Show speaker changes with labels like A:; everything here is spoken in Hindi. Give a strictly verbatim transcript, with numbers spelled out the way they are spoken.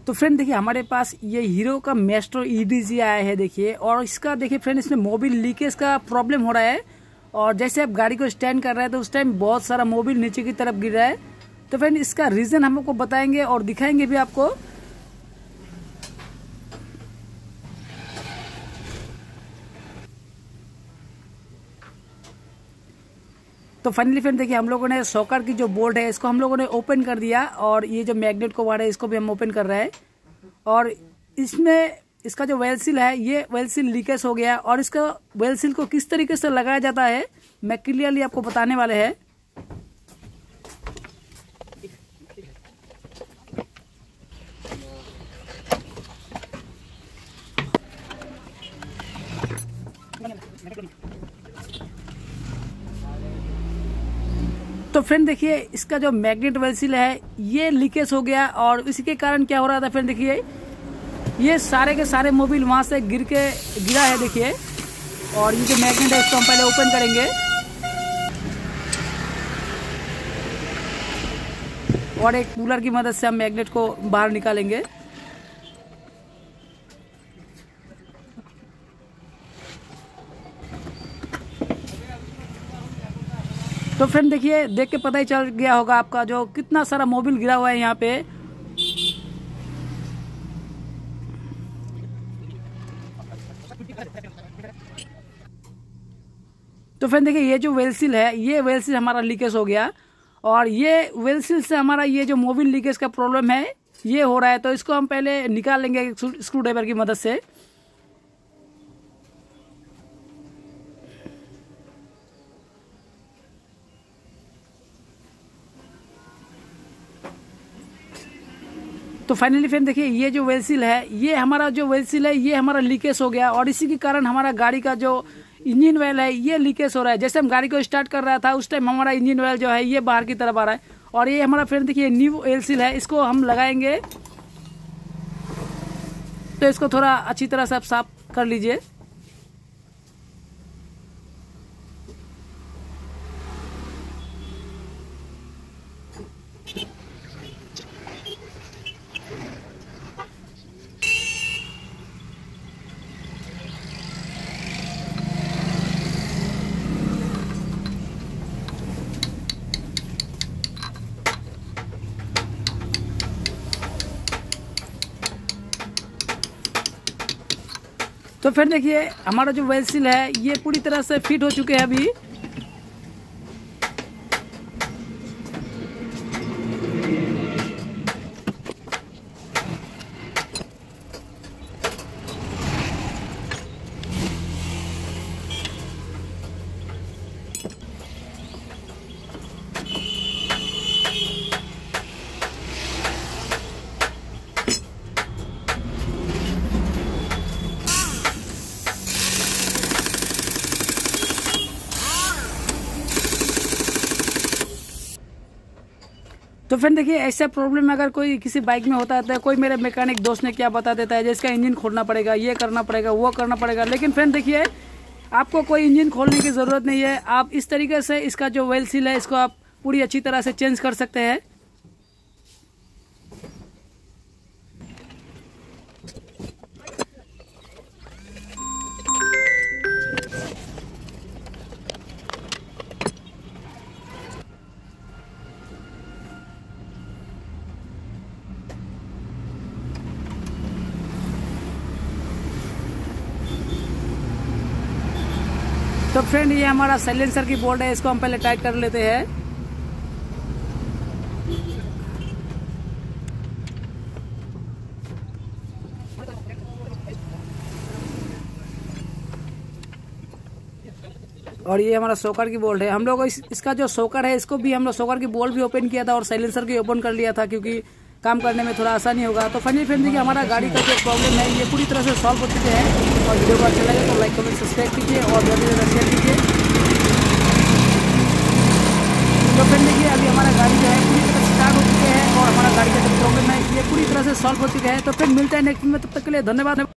A: तो फ्रेंड देखिए हमारे पास ये हीरो का मेस्ट्रो ईडीजी आया है देखिए, और इसका देखिए फ्रेंड इसमें मोबिल लीकेज का प्रॉब्लम हो रहा है। और जैसे आप गाड़ी को स्टैंड कर रहे हैं तो उस टाइम बहुत सारा मोबिल नीचे की तरफ गिर रहा है। तो फ्रेंड इसका रीजन हम आपको बताएंगे और दिखाएंगे भी आपको। तो फाइनली फ्रेंड देखिए हम लोगों ने सॉकर की जो बोल्ट है इसको हम लोगों ने ओपन कर दिया, और ये जो मैग्नेट को वायर है इसको भी हम ओपन कर रहे हैं। और इसमें इसका जो वेल सील है ये वेल सील लीकेज हो गया, और इसका वेल सील को किस तरीके से लगाया जाता है मैं क्लियरली आपको बताने वाले हैं। तो फ्रेंड देखिए इसका जो मैग्नेट वेल सील है ये लीकेज हो गया, और इसी के कारण क्या हो रहा था फ्रेंड देखिए ये सारे के सारे मोबिल वहां से गिर के गिरा है देखिए। और ये जो मैग्नेट है इसको हम पहले ओपन करेंगे, और एक कूलर की मदद से हम मैग्नेट को बाहर निकालेंगे। तो फ्रेंड देखिए देख के पता ही चल गया होगा आपका जो कितना सारा मोबिल गिरा हुआ है यहाँ पे। तो फ्रेंड देखिए ये जो वेल सील है ये वेल सील हमारा लीकेज हो गया, और ये वेल सील से हमारा ये जो मोबिल लीकेज का प्रॉब्लम है ये हो रहा है। तो इसको हम पहले निकाल लेंगे स्क्रू ड्राइवर की मदद से। तो फाइनली फ्रेंड देखिए ये जो वेल सील है ये हमारा जो वेल सील है ये हमारा लीकेज हो गया, और इसी के कारण हमारा गाड़ी का जो इंजन ऑयल है ये लीकेज हो रहा है। जैसे हम गाड़ी को स्टार्ट कर रहा था उस टाइम हमारा इंजन ऑयल जो है ये बाहर की तरफ आ रहा है, और ये हमारा फ्रेंड देखिए न्यू वेल सील है, इसको हम लगाएंगे। तो इसको थोड़ा अच्छी तरह से आप साफ कर लीजिए। तो फिर देखिए हमारा जो वेल सील है ये पूरी तरह से फिट हो चुके हैं अभी। तो फ्रेंड देखिए ऐसा प्रॉब्लम अगर कोई किसी बाइक में होता है तो कोई मेरे मैकेनिक दोस्त ने क्या बता देता है जैसे इसका इंजन खोलना पड़ेगा, ये करना पड़ेगा, वो करना पड़ेगा। लेकिन फ्रेंड देखिए आपको कोई इंजन खोलने की ज़रूरत नहीं है। आप इस तरीके से इसका जो वेल सील है इसको आप पूरी अच्छी तरह से चेंज कर सकते हैं। तो फ्रेंड ये हमारा साइलेंसर की बोल्ट है, इसको हम पहले टाइट कर लेते हैं। और ये हमारा सोकर की बोल्ट है। हम लोग इस, इसका जो सोकर है इसको भी हम लोग सोकर की बोल्ट भी ओपन किया था और साइलेंसर की ओपन कर लिया था क्योंकि काम करने में थोड़ा आसानी होगा। तो फाइनली फ्रेंड देखिए हमारा गाड़ी का जो प्रॉब्लम है ये पूरी तरह से सॉल्व हो चुके हैं। और वीडियो को अच्छा लगे तो लाइक कमेंट सब्सक्राइब कीजिए और ज़्यादा से ज़्यादा शेयर कीजिए। तो फ्रेंड देखिए अभी हमारा गाड़ी जो है पूरी तरह से स्टार्ट हो चुके हैं और हमारा गाड़ी का जो प्रॉब्लम है ये पूरी तरह से सॉल्व हो चुका है। तो फिर मिलता है नेक्स्ट में, तब तक के लिए धन्यवाद।